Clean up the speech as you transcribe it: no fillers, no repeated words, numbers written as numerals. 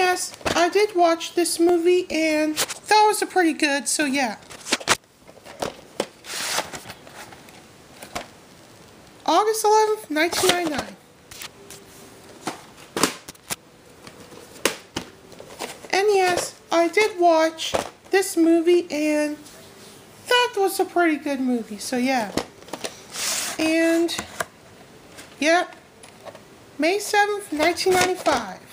yes, I did watch this movie, and that was pretty good, so yeah. August 11th, 1999. And yes, I did watch this movie, and that was a pretty good movie, so yeah. And, yeah, May 7th, 1995.